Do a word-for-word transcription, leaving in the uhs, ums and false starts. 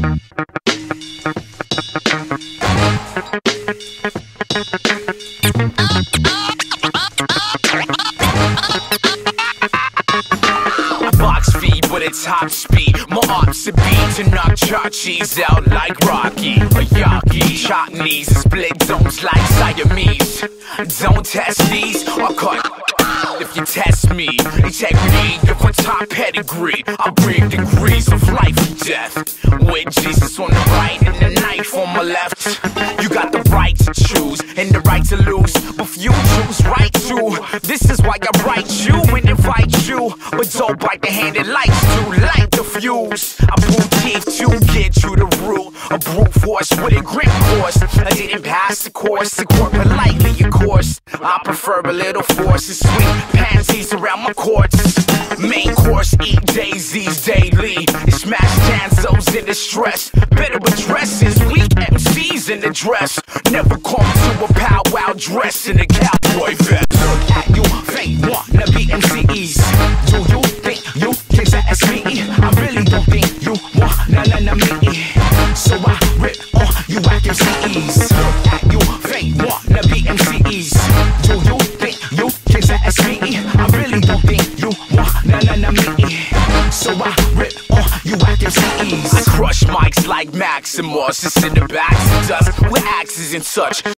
Box feed with a top speed, more ops to beat to knock Chachi's out like Rocky or Yaki. Shot knees and split domes like Siamese. Don't test these or cut if you test me. Integrity of a top pedigree. I bring degrees of life and death, with Jesus on the right and the knife on my left. You got the right to choose and the right to lose, but few choose right to. This is why I write you and invite you, but don't bite the hand that likes to light the fuse. I pull teeth to get you to rule a brute force with a grip course. I didn't pass the course to court politely, of course. I prefer a little force and sweet pansies around my courts. Main course, eat daisies daily and smash danzos in distress. Better addresses weak M Cs in the dress. Never come to a powwow dress in a cowboy vest. Look at you, fake wanna be M Cs. Do you think you can sass me? I really don't think you want none of me, so I rip on you like M Cs. Look at you, fake wanna be M Cs. Do you think you can sass me? I really don't think you want none of me, so I rip on you like M Cs. I crush mics like Maximus. It's in the back of dust with axes and such.